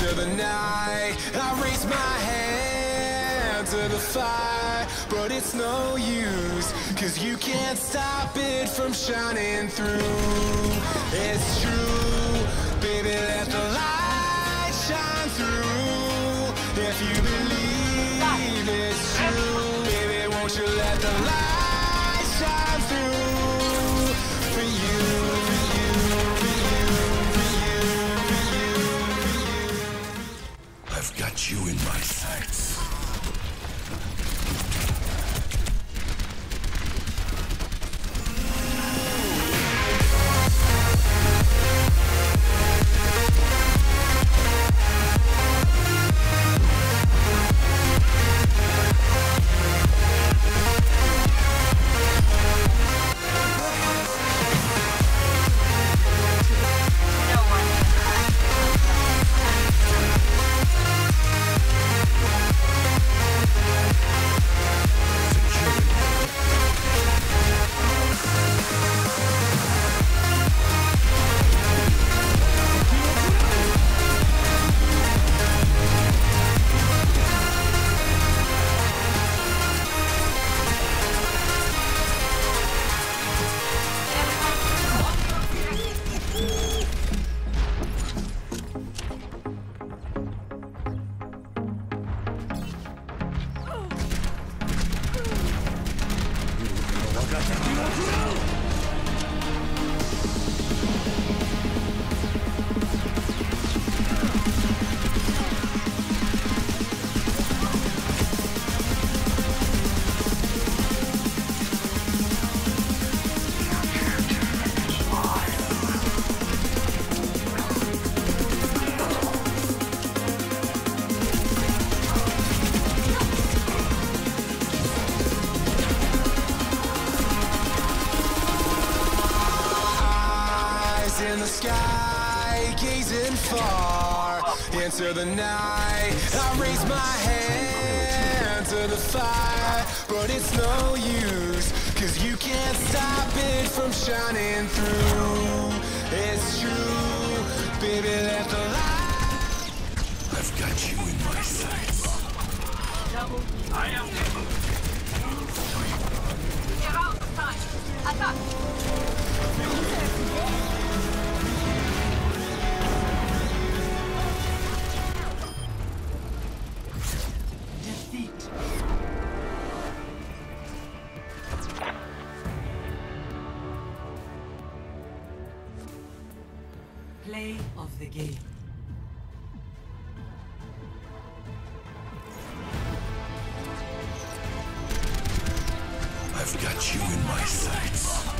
Into the night, I raise my hand to the fire, but it's no use, 'cause you can't stop it from shining through. It's true, baby, let the light shine through. If you believe it's true, baby, won't you let the light shine through for you, for you, for you, for you, for you, for you. I've got you in my sights. In the sky, gazing far into the night, I raise my hand to the fire, but it's no use, 'cause you can't stop it from shining through. It's true, baby, let the light. I've got you in my sights. I am. You're out of time. Attack. Play of the game. I've got you in my sights.